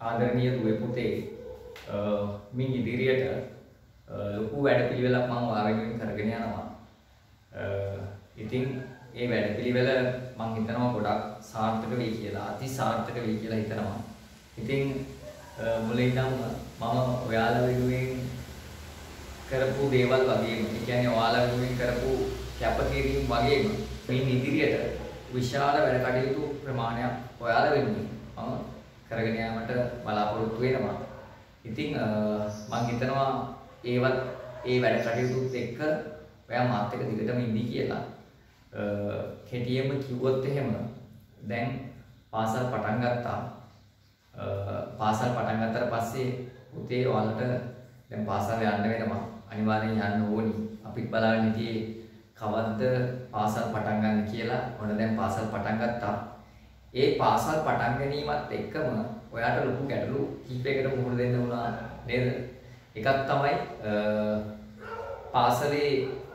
ආදරණීය දුවේ පුතේ මින් ඉදිරියට ලොකු වැඩපිළිවෙලක් මම ඔයාලගෙන් කරගෙන යනවා. ඉතින් මේ වැඩපිළිවෙල මම හිතනවා ගොඩක් සාර්ථක වෙයි කියලා, අති සාර්ථක වෙයි කියලා හිතනවා. ඉතින් මුලින්ම මම ඔයාලා වෙනුවෙන් කරපු දේවල් වගේම, ඒ කියන්නේ ඔයාලා වෙනුවෙන් කරපු කැපකිරීම වගේම මින් ඉදිරියට විශාල වැඩ කටයුතු ප්‍රමාණයක් ඔයාලා වෙනුවෙන් මම කරගෙන යාමට බලාපොරොත්තු වෙනවා. ඉතින් මම හිතනවා ඒ වැඩ කටයුතුත් එක්ක ඔයා මාත් එක්ක දිගටම ඉඳී කියලා. කෙටියෙන්ම කිව්වොත් එහෙම දැන් පාසල් පටන් ගත්තා. පාසල් පටන් ගත්තට පස්සේ පුතේ ඔයාලට දැන් පාසල් යන්න වෙනවා. අනිවාර්යෙන් යන්න ඕනි. අපිත් බලාගෙන හිටියේ කවද්ද පාසල් පටන් ගන්න කියලා. ඔන්න දැන් පාසල් පටන් ගත්තා. ඒ පාසල් පටන් ගැනීමත් එක්කම ඔයාට ලොකු ගැටලු කිහිපයකට මුහුණ දෙන්න වුණා නේද? එකක් තමයි පාසලේ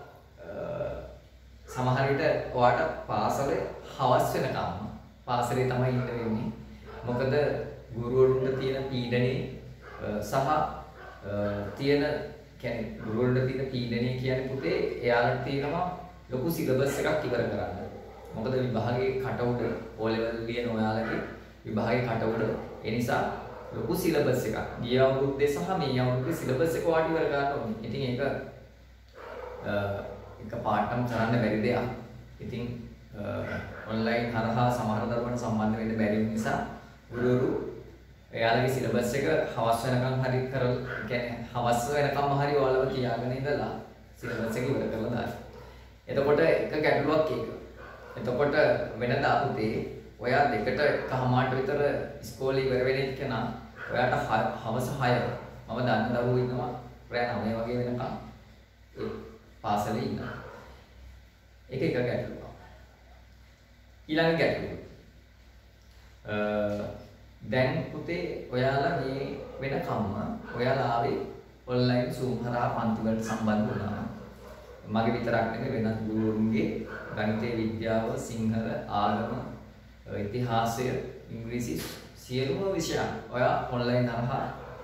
සමහර විට ඔයාට පාසලේ හවස් වෙනකම් පාසලේ තමයි ඉන්න වෙන්නේ. මොකද ගුරුවරුන්ට තියෙන පීඩනේ සහ කියන්නේ ගුරුවරුන්ට තියෙන පීඩනේ කියන්නේ පුතේ එයාලට තියෙනවා ලොකු සිලබස් එකක් ඉවර කරන්න. මොකද විභාගයේ කටවුඩ O level ලියන ඔයාලගේ විභාගයේ කටවුඩ ඒ නිසා ලොකු සිලබස් එකක්. ගිය අවුරුද්දේ සහ මේ අවුරුද්දේ සිලබස් එක වාටි ඉවර ගන්න ඕනේ. ඉතින් ඒක එක පාඩම් කරන්න බැරි දෙයක්. ඉතින් ඔන්ලයින් හරහා සමහර දරුවන්ට සම්බන්ධ වෙන්න බැරි නිසා ගුරුවරු එයාලගේ සිලබස් එක හවස් වෙනකම් හරි කරලා කියන්නේ හවස් වෙනකම් හරි ඔයාලව තියාගෙන ඉඳලා සිලබස් එක ඉවර කරලා දාන්න. එතකොට එක ගැටලුවක් ඒක. එතකොට වෙනදා පුතේ ඔයා 2:00ට විතර ඉස්කෝලේ ඉවර වෙන එකනා ඔයාට හවස 6 මම දන්න දරුවෝ ඉන්නවා රෑ 9 වගේ වෙනකම් ඒ පාසලේ ඉන්නවා. ඒක එක ගැටලුවක්. ඊළඟ ගැටලුව. දැන් පුතේ ඔයාලා මේ වෙනකම්ම ඔයාලා ආවේ ඔන්ලයින් Zoom හරහා පන්ති වලට සම්බන්ධ වුණා. මගේ විතරක් නෙමෙයි වෙනත් ගුරුවරුන්ගේ ගණිතය, විද්‍යාව, සිංහල, ආගම, ඉතිහාසය, ඉංග්‍රීසි සියලුම විෂයන් ඔයා ඔන්ලයින් හරහා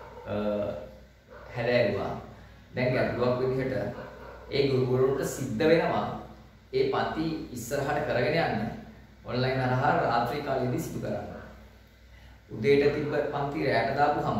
හැදෑරුවා. දැන් ගැටලුවක් විදිහට ඒ ගුරුවරුන්ට සිද්ධ වෙනවා ඒ පන්ති ඉස්සරහට කරගෙන යන්න ඔන්ලයින් හරහා රාත්‍රී කාලයේදී සිදු කරන්න. උදේට තිබ්බ පන්ති රැයට දාපුවම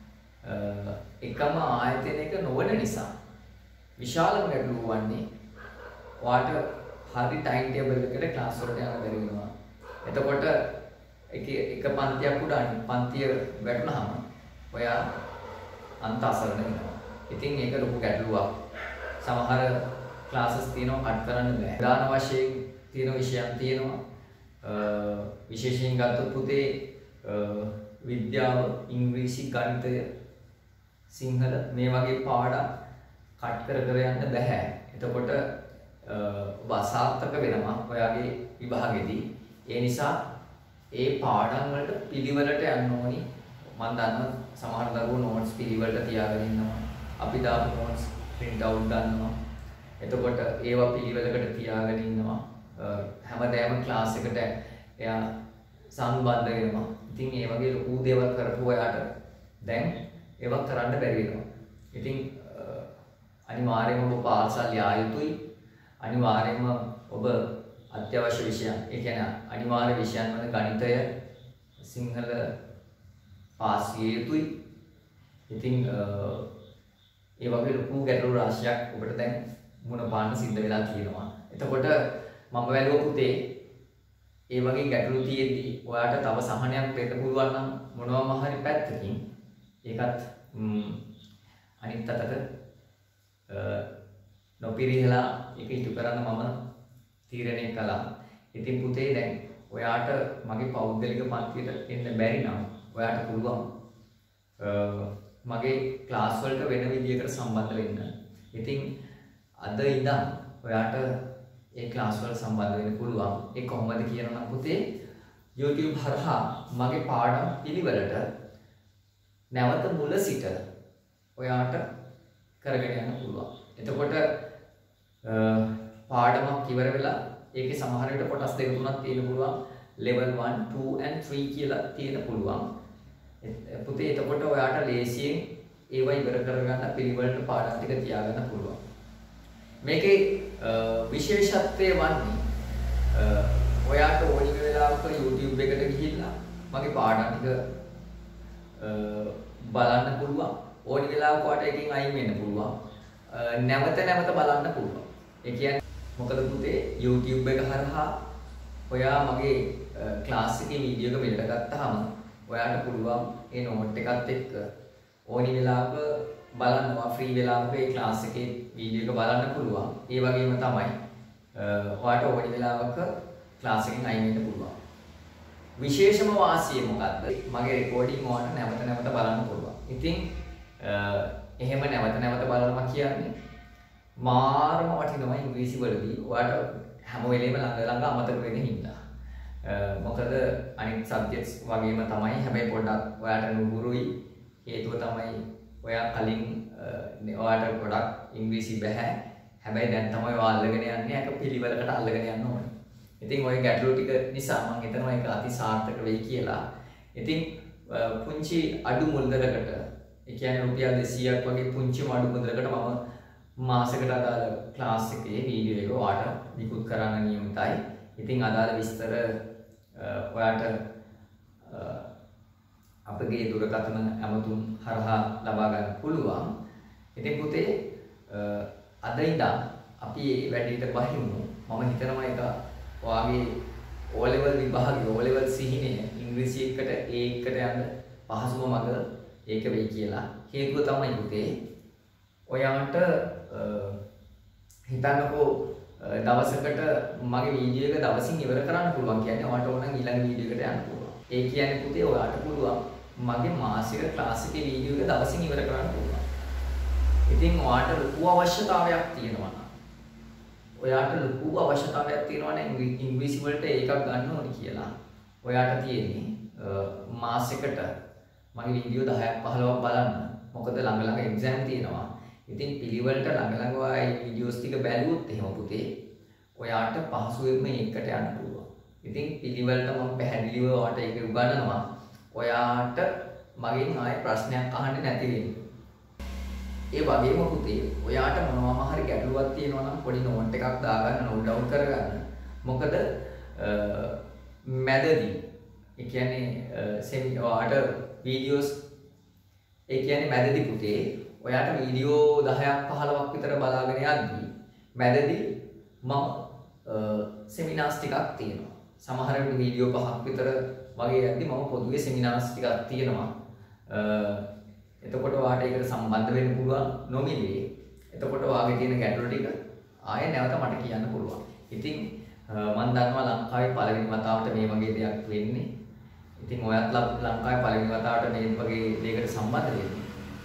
එකම ආයතනයක නොවන නිසා විශාලම ගැටලුව වන්නේ ඔයාට හරි ටයිම් ටේබල් එකකට ක්ලාස් වලට යන්න බැරි වෙනවා. එතකොට එක පන්තියක් උඩ අනිත් පන්තිය වැටුනහම ඔයා අන්ත අසරණ වෙනවා. ඉතින් ඒක ලොකු ගැටලුවක්. සමහර ක්ලාසස් තියෙනවා කට් කරන්න බෑ. ප්‍රධාන වශයෙන් තියෙන විෂයන් තියෙනවා. විශේෂයෙන් ගත්තොත් පුතේ විද්‍යාව, ඉංග්‍රීසි, ගණිතය, සිංහල මේ වගේ පාඩම් කට් කර යන්න බෑ. එතකොට ඔබ අසාර්ථක වෙනවා ඔයාගේ විභාගෙදී. ඒ නිසා ඒ පාඩම් වලට පිළිවෙලට යන්න ඕනි. මම දන්නවා සමහර දරුවෝ නෝට්ස් පිළිවෙලට තියාගෙන ඉන්නවා. අපි දාපු නෝට්ස් print out ගන්නවා. එතකොට ඒවා පිළිවෙලකට තියාගෙන ඉන්නවා. හැමදාම ක්ලාස් එකට එයා සම්බන්ධ වෙනවා. ඉතින් ඒ වගේ ලොකු දේවල් කරපු ඔයාට දැන් ඒවා කරන්න බැරි වෙනවා. ඉතින් අනිවාර්යයෙන්ම ඔබ පාසල් යා යුතුයි. අනිවාර්යයෙන්ම ඔබ අත්‍යවශ්‍ය විෂයන්, ඒ කියන්නේ අනිවාර්ය විෂයන් වල ගණිතය, සිංහල පාස් විය යුතුයි. ඉතින් ඒ වගේ ලොකු ගැටලු රාශියක් ඔබට දැන් මුණ පාන්න සිද්ධ වෙලා තියෙනවා. එතකොට මම වැළුව පුතේ ඒ වගේ ගැටලු තියෙද්දි ඔයාට තව සහනයක් දෙන්න පුළුවන් නම් මොනවාම හරි පැත්තකින් ඒකත් අනිත් අතට නොපිරිහෙලා ඒක ඉටු කරන්න මම තීරණය කළා. ඉතින් පුතේ දැන් ඔයාට මගේ පෞද්ගලික පන්තියට එන්න බැරි නම් ඔයාට පුළුවන් මගේ ක්ලාස් වලට වෙන විදියකට සම්බන්ධ වෙන්න. ඉතින් අද ඉඳන් ඔයාට ඒ ක්ලාස් වලට සම්බන්ධ වෙන්න පුළුවන්. ඒ කොහොමද කියනවා නම් පුතේ YouTube හරහා මගේ පාඩම් පිළිවෙලට නැවත මුල සිට ඔයාට කරගෙන යන්න පුළුවන්. එතකොට පාඩමක් ඉවර වෙලා ඒකේ සමහර විට කොටස් දෙක තුනක් තියෙන්න පුළුවන්. level 1, 2 and 3 කියලා තියෙන්න පුළුවන්. පුතේ එතකොට ඔයාට ලේසියෙන් ඒවා ඉවර කරගන්න පිළිවෙලට පාඩම් ටික තියාගන්න පුළුවන්. මේකේ විශේෂත්වය වන්නේ ඔයාට ඕනි වෙලාවක YouTube එකට ගිහිල්ලා මගේ පාඩම් ටික බලන්න පුළුවන්. ඕනි වෙලාවක ඔයාට එකකින් අයින් වෙන්න පුළුවන්. නැවත නැවත බලන්න පුළුවන්. ඒ කියන්නේ මොකද පුතේ YouTube එක හරහා ඔයා මගේ ක්ලාස් එකේ වීඩියෝ එක මෙලට ගත්තාම ඔයාට පුළුවන් ඒ නෝට් එකත් එක්ක ඕනි වෙලාවක බලනවා ෆ්‍රී වෙලාවක ඒ ක්ලාස් එකේ වීඩියෝ එක බලන්න පුළුවන්. ඒ වගේම තමයි ඔයාට ඕනි වෙලාවක ක්ලාස් එකෙන් අයින් වෙන්න පුළුවන්. විශේෂම වාසිය මොකද්ද? මගේ රෙකෝඩින් ඔයාට නැවත නැවත බලන්න පුළුවන්. ඉතින් එහෙම නැවත නැවත බලනවා කියන්නේ මාරම වටිනවා ඉංග්‍රීසි වලදී. ඔයාට හැම වෙලේම ළඟ අමතක වෙන්න හින්දා. මොකද අනිත් සබ්ජෙක්ට්ස් වගේම තමයි. හැබැයි පොඩ්ඩක් ඔයාට නුහුරුයි. හේතුව තමයි ඔයා කලින් ඔයාට ගොඩක් ඉංග්‍රීසි බෑ. හැබැයි දැන් තමයි ඔයා අල්ලගෙන යන්නේ. ඒක පිළිවෙලකට අල්ලගෙන යන්න ඕනේ. ඉතින් ওই ගැටලු ටික නිසා මම හිතනවා ඒක අති සාර්ථක වෙයි කියලා. ඉතින් පුංචි අඩු මුල්දරකට ඒ කියන්නේ රුපියල් 200ක් වගේ පුංචිම අඩු මුල්දරකට මම මාසෙකට අදාළ ක්ලාස් එකේ වීඩියෝ එක ඔයාට විකුත් කරන්න නියමිතයි. ඉතින් අදාළ විස්තර ඔයාට අපගේ දුරකථන ඇමතුම් හරහා ලබා ගන්න පුළුවන්. ඉතින් පුතේ අද ඉඳන් අපි මේ වැඩේට බහිමු. මම හිතනවා ඒක ඔයාගේ O level විභාගයේ O level සිහිනය ඉංග්‍රීසි එකට A එකට යන්න පහසුම මඟ ඒක වෙයි කියලා. හේතුව තමයි පුතේ ඔයාට හිතන්නකෝ දවසකට මගේ වීඩියෝ එක දවසින් ඉවර කරන්න පුළුවන් කියන්නේ ඔයාට ඕන නම් ඊළඟ වීඩියෝ එකට යන්න පුළුවන්. ඒ කියන්නේ පුතේ ඔයාට පුළුවන් මගේ මාසික ක්ලාස් එකේ වීඩියෝ එක දවසින් ඉවර කරන්න පුළුවන්. ඉතින් ඔයාට ලොකු අවශ්‍යතාවයක් තියෙනවා නම් ඔයාට ලොකු අවශ්‍යතාවයක් තියෙනවා නම් ඉංග්‍රීසි වලට ඒකක් ගන්න ඕනේ කියලා. ඔයාට තියෙන්නේ මාසෙකට මගේ වීඩියෝ 10ක් 15ක් බලන්න. මොකද ළඟ ළඟ එක්සෑම් තියෙනවා. ඉතින් පිළිවෙලට ළඟ ළඟ ඔය වීඩියෝස් ටික බැලුවොත් එහෙම පුතේ ඔයාට පහසුවෙන්ම ඒකට යන්න පුළුවන්. ඉතින් පිළිවෙලට මම පැහැදිලිව ඔයාට ඒක උගන්වනවා. ඔයාට මගෙන් ආයේ ප්‍රශ්නයක් අහන්න නැති වෙන්නේ. ඒ වගේම පුතේ ඔයාට මොනවාම හරි ගැටලුවක් තියෙනවා නම් පොඩි නෝට් එකක් දාගන්න නෝට් ඩවුන් කරගන්න. මොකද මැදදී ඒ කියන්නේ ඔයාට වීඩියෝස් ඒ කියන්නේ මැදදී පුතේ ඔයාට වීඩියෝ 10ක් 15ක් විතර බලාගෙන යද්දී මැදදී මම සෙමිනාර්ස් ටිකක් තියෙනවා. සමහර විට වීඩියෝ 5ක් විතර වගේ යද්දී මම පොදුවේ සෙමිනාර්ස් ටිකක් තියෙනවා. එතකොට ඔයාට ඒකට සම්බන්ධ වෙන්න පුළුවන් නොමිලේ. එතකොට ඔයාගේ තියෙන ගැටලු ටික ආයෙ නැවත මට කියන්න පුළුවන්. ඉතින් මම දන්නවා ලංකාවේ පළවෙනි වතාවට මේ වගේ දෙයක් වෙන්නේ. ඉතින් ඔයත් ලංකාවේ පළවෙනි වතාවට මේ වගේ දෙයකට සම්බන්ධ වෙන්නේ.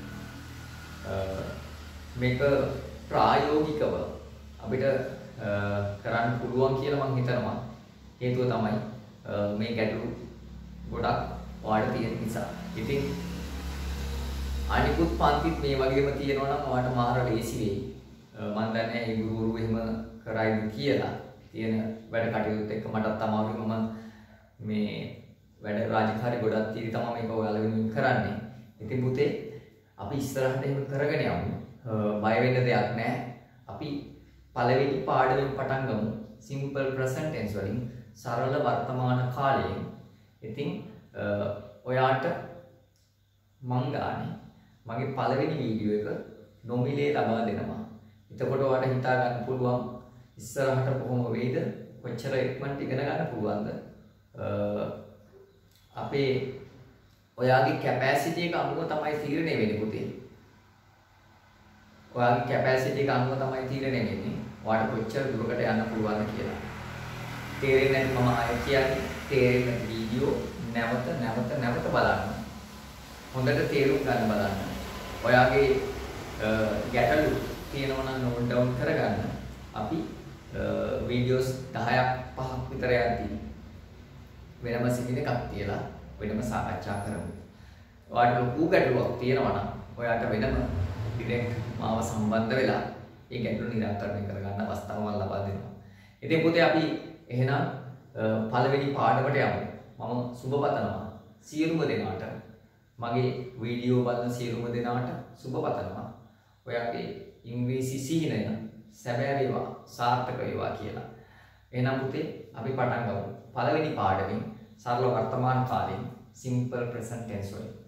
මේක ප්‍රායෝගිකව අපිට කරන්න පුළුවන් කියලා මම හිතනවා. හේතුව තමයි මේ ගැටලු ගොඩක් ඔයාලට තියෙන නිසා. ඉතින් අනිකුත් පන්තිත් මේ වගේම තියෙනවා නම් ඔයාලට මාර ලේසි වෙයි. මම දන්නේ ඒ ගුරු එහෙම කරයිද කියලා. තියෙන වැඩ කටයුතු එක්ක මටත් අමාරුයි. මම මේ වැඩ රාජකාරි ගොඩක් තියෙදි තමයි මේක ඔයාලා වෙනුවෙන් කරන්නේ. ඉතින් පුතේ අපි ඉස්සරහට එහෙම කරගෙන යමු. බය වෙන්න දෙයක් නැහැ. අපි පළවෙනි පාඩමෙන් පටන් ගමු. simple present tense වලින් සරල වර්තමාන කාලයෙන්. ඉතින් ඔයාට මං ගානේ මගේ පළවෙනි වීඩියෝ එක නොමිලේ ලබා දෙනවා. එතකොට ඔයාලට හිතා ගන්න පුළුවන් ඉස්සරහට කොහොම වෙයිද? කොච්චර ඉක්මනට ඉගෙන ගන්න පුළුවන්ද? අපේ ඔයාගේ කැපැසිටි එක අනුව තමයි තීරණය වෙන්නේ පුතේ. ඔයාගේ කැපැසිටි එක අනුව තමයි තීරණය වෙන්නේ. ඔයාට කොච්චර දුරකට යන්න පුළුවන්ද කියලා. තේරෙන්නේ නැති මම ආයෙ කියන්නේ තේරෙන වීඩියෝ නැවත බලන්න. හොඳට තේරුම් ගන්න බලන්න. ඔයාගේ ගැටලු තියෙනවා නම් නෝට් ඩවුන් කරගන්න. අපි වීඩියෝස් 10ක් 5ක් විතර යද්දී වෙනම සිටින එකක් තියලා වෙනම සාකච්ඡා කරමු. ඔයාට ලොකු ගැටලුවක් තියෙනවා නම් ඔයාට වෙනම ඩිරෙක්ට් මාව සම්බන්ධ වෙලා ඒ ගැටලු නිරාකරණය කරගන්න අවස්ථාව මම ලබා දෙනවා. ඉතින් පුතේ අපි එහෙනම් පළවෙනි පාඩමට යමු. මම සුබ පතනවා සියලුම දෙනාට මගේ වීඩියෝ බලන සියලුම දෙනාට සුබ පතනවා. ඔයාගේ ඉංග්‍රීසි සිහිනය සැබෑ වේවා, සාර්ථක වේවා කියලා. එහෙනම් පුතේ අපි පටන් ගමු. පළවෙනි පාඩමෙන් සරල වර්තමාන කාලයෙන් simple present tense වලින්.